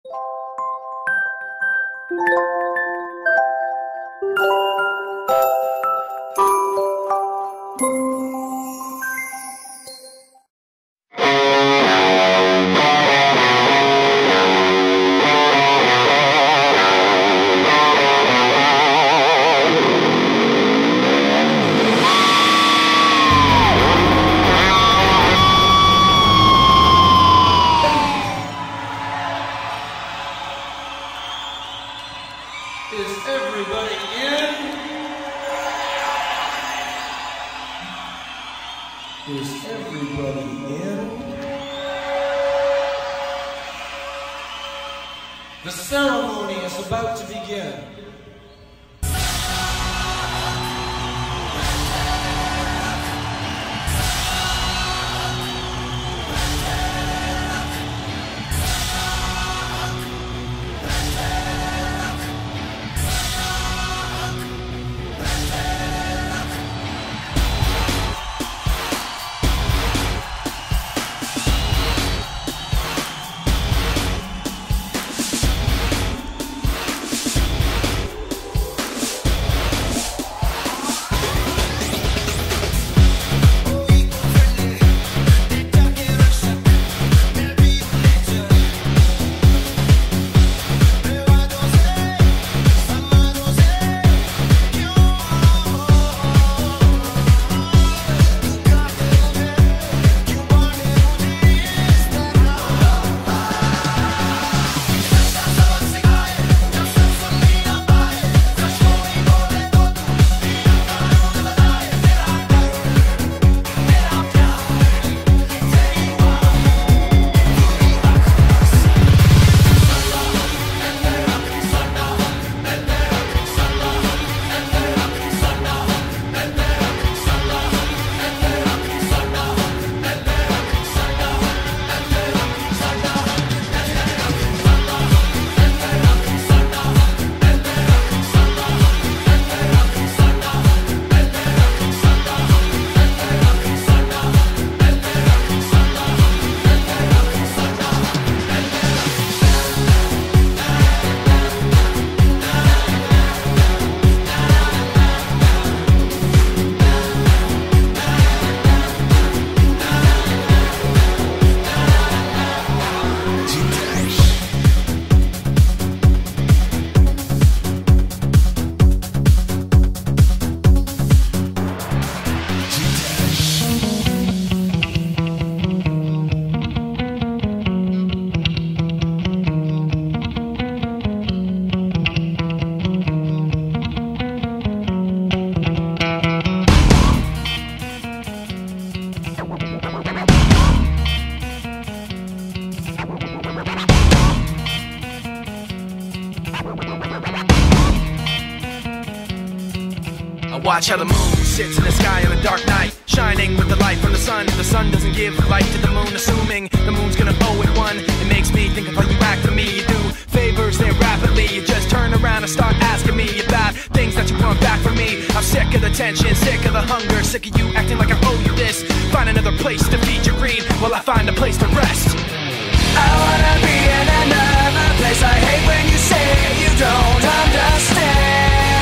Is everybody in? Is everybody in? The ceremony is about to begin. Watch how the moon sits in the sky on a dark night, shining with the light from the sun. The sun doesn't give light to the moon, assuming the moon's gonna owe it one. It makes me think of how you act for me. You do favors there rapidly. You just turn around and start asking me about things that you want back from me. I'm sick of the tension, sick of the hunger, sick of you acting like I owe you this. Find another place to feed your greed while I find a place to rest. I wanna be in another place. I hate when you say you don't understand.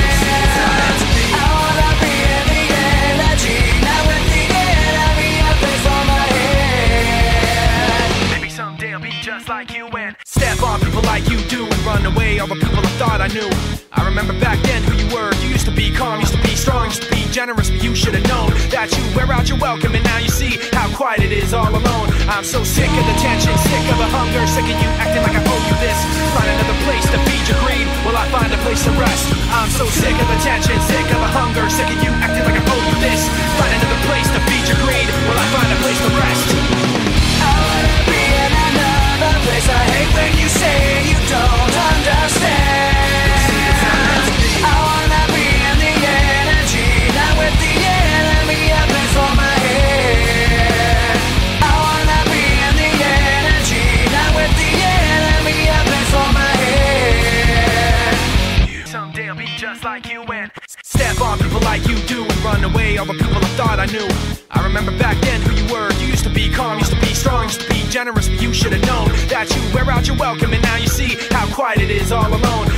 Just like you and step on people like you do and run away all the people I thought I knew. I remember back then who you were. You used to be calm, used to be strong, used to be generous, but you should have known that you wear out your welcome, and now you see how quiet it is all alone. I'm so sick of the tension, sick of the hunger, sick of you acting like I owe you this. Find another place to feed your greed while I find a place to rest. I'm so sick of the tension, sick of the hunger, sick of you acting like I owe you this. Find another place to feed your greed while I find a place to rest. I wanna be in another place. I hate when you say you don't understand. I wanna be in the energy, not with the enemy up in for my head. I wanna be in the energy, not with the enemy up in for my head. Someday I'll be just like you and step on people like you do and run away all the people I thought I knew. I remember back then who you were. You used to be calm, used to be strong, used to be generous, but you should have known that you wear out your welcome, and now you see how quiet it is all alone.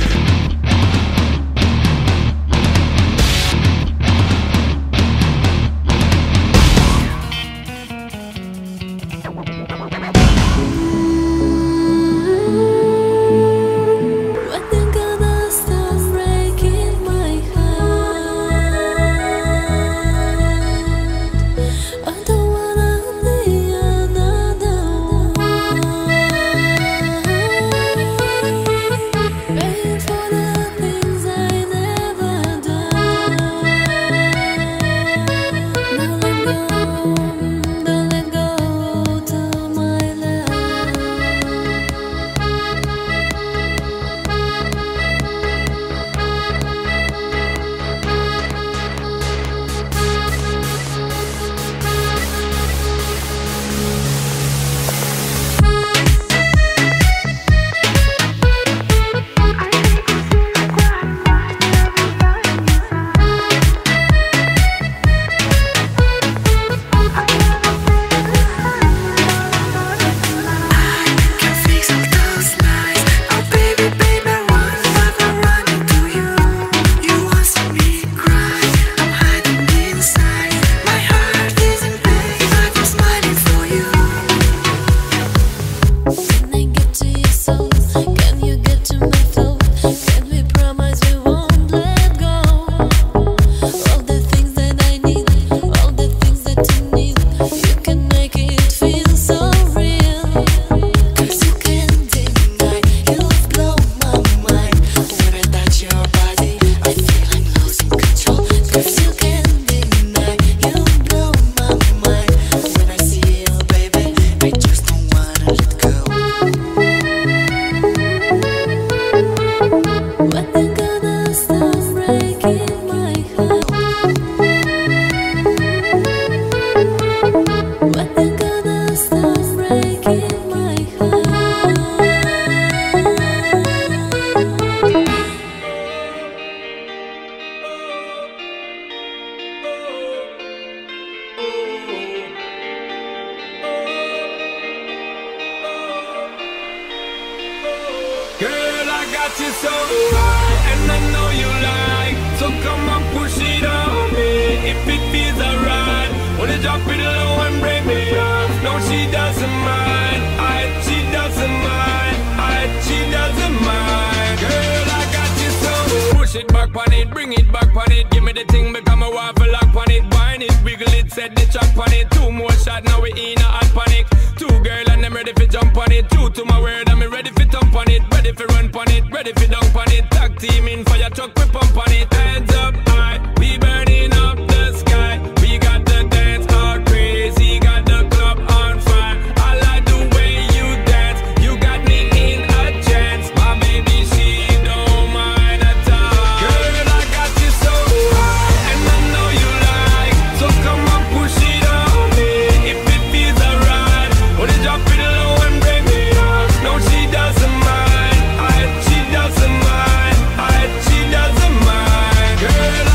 got you so high, and I know you like. So come on, push it on me. If it feels alright, wanna drop it low and break me off. No, she doesn't mind. She doesn't mind. She doesn't mind. Girl, I got you so. Push it back on it, bring it back on it. Give me the thing, become a waffle lock on it. Wine it, wiggle it, set the track on it. Two more shots, now we in a hot panic. Two girl and I'm ready for jump on it. True to my word, I'm ready for thump on it. Ready for run on it, ready for dunk on it. Tag team in fire truck, we pump on it. Hands up high, we burning up the sky. We got the dance all crazy, got the club on fire. I like the way you dance, you got me in a trance. My baby, she don't mind at all. Girl, I got you so high, and I know you like. So come on, push it on me. If it feels alright, wanna drop it low and bring me up. No, she doesn't mind. She doesn't mind. She doesn't mind. Girl,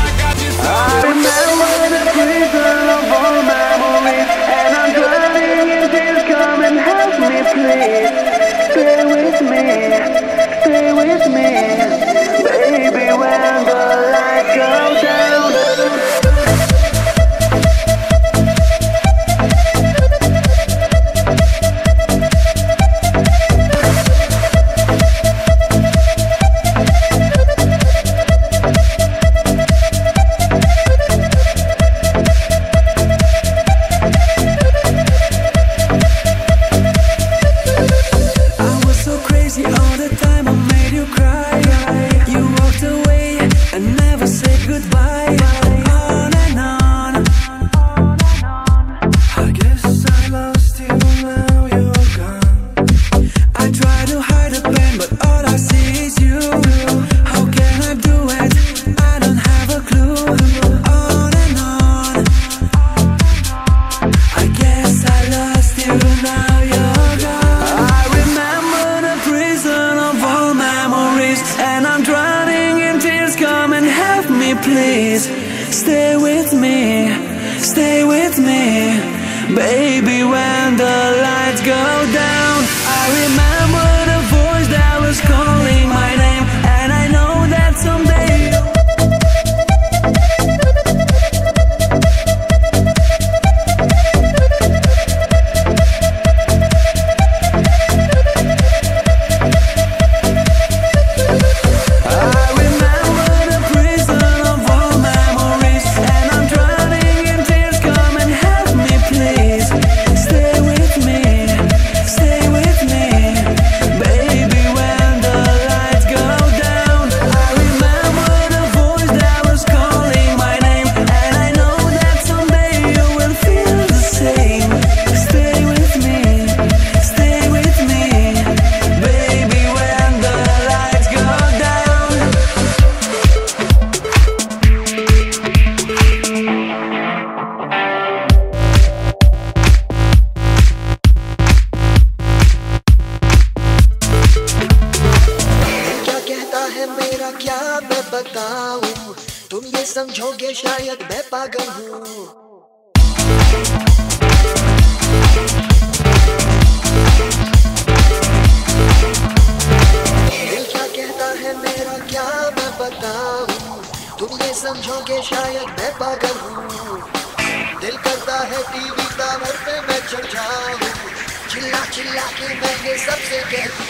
बताऊं, तुम ये समझोगे शायद मैं पागल हूँ। दिल क्या कहता है मेरा क्या मैं बताऊं, तुम ये समझोगे शायद मैं पागल हूँ। दिल करता है टीवी टावर पे मैं चढ़ जाऊं, चिल्ला चिल्ला के मैं ये सबसे कहती